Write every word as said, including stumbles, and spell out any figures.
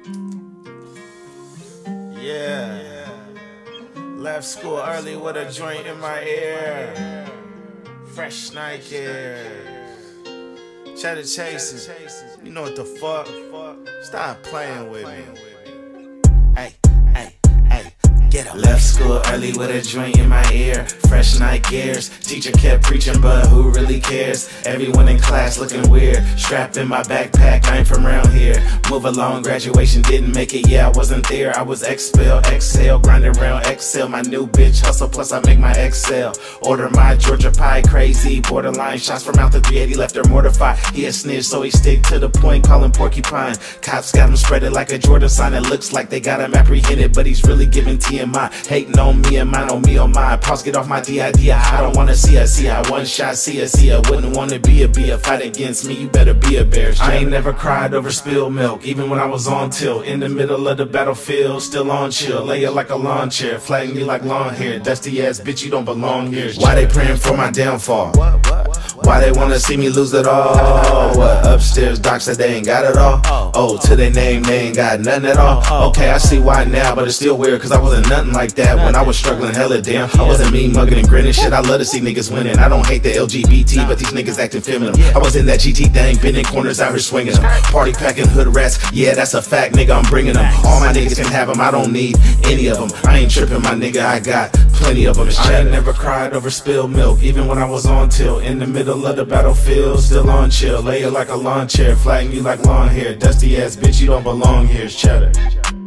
Yeah. Left school early with a joint in my ear. Fresh Nike Air. Cheddar chasing. You know what the fuck? Stop playing with me. Hey, hey, hey. Get up. Left school early with a joint in my ear. Fresh Nike Airs. Teacher kept preaching, but who really cares? Everyone in class looking weird. Strapped in my backpack, I ain't from around here. Move along, graduation didn't make it. Yeah, I wasn't there. I was expelled, exhale, grinding around Excel. My new bitch hustle, plus I make my Excel. Order my Georgia pie, crazy. Borderline shots from out the three eighty left her mortified. He a snitch, so he stick to the point, call him porcupine. Cops got him spread it like a Jordan sign. It looks like they got him apprehended, but he's really giving T M I. Hating on me and mine on me on mine. Pause, get off my D I D. I don't wanna see her, see her. One shot, see her, see her. Wouldn't wanna be a bear. Fight against me, you better be a bear. I ain't never cried over spilled milk, even when I was on tilt. In the middle of the battlefield, still on chill. Lay it like a lawn chair, flagging me like long hair. Dusty ass bitch, you don't belong here. Why they praying for my downfall? Why they wanna see me lose it all? What, upstairs doc said they ain't got it all? Oh, to their name, they ain't got nothing at all? Okay, I see why now, but it's still weird, cause I wasn't nothing like that when I was struggling hella damn. I wasn't mean, mugging and grinning shit. I love to see niggas winning. I don't hate the L G B T, but these niggas acting feminine. I was in that G T thing, bending corners out here swinging them. Party packing hood rats, yeah, that's a fact, nigga, I'm bringing them. All my niggas can have them, I don't need any of them. I ain't tripping, my nigga, I got plenty of them. I ain't never cried over spilled milk, even when I was on tilt. In the middle of the battlefield, still on chill. Lay it like a lawn chair, flagging you like long hair. Dusty ass bitch, you don't belong here. It's Cheddar.